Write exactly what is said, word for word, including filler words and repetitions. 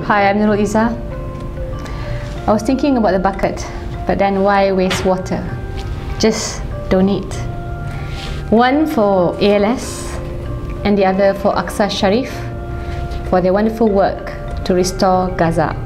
Hi, I'm Nurul Izzah. I was thinking about the bucket, but then why waste water? Just donate. One for A L S and the other for Aqsa Sharif for their wonderful work to restore Gaza.